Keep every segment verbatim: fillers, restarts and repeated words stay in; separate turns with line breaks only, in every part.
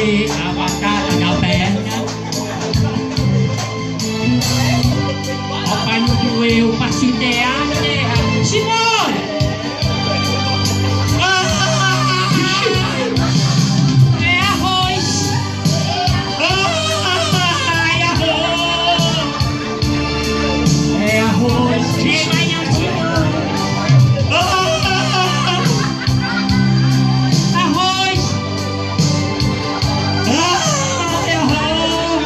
comer a batata da perna. O pai não doeu pra se idear, né? Simbora! É arroz! Ai, arroz! É arroz! É manhãzinho! Arroz! É arroz!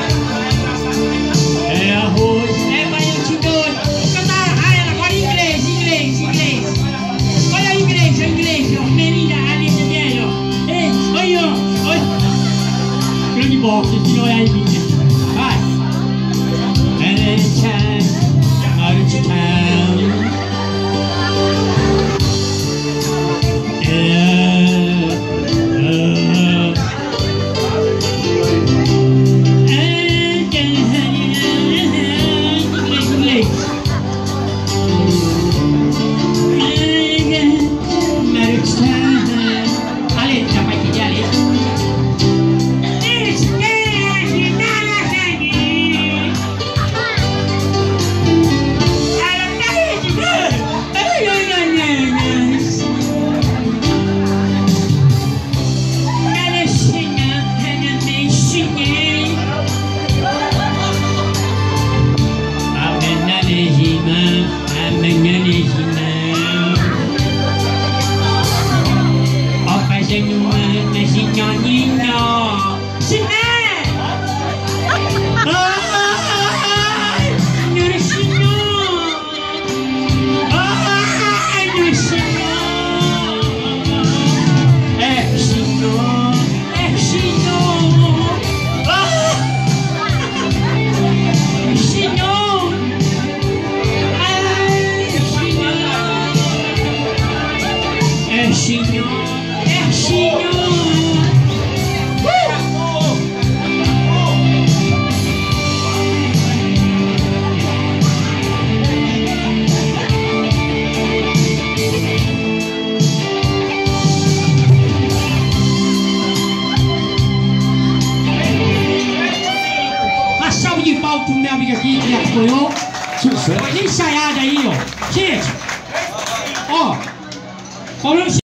É arroz! É manhãzinho! Vou cantar ah, agora em inglês, inglês, inglês! Olha a inglês, a inglês, ó! Menina, ali também, ó! Ei, oi, ó! Oi! Grande box, esse não é aí, minha! Vai! Anytime, out of town. Pro meu amigo aqui que apoiou. Sucesso. Ensaiada aí, ó. Gente, ó. Falando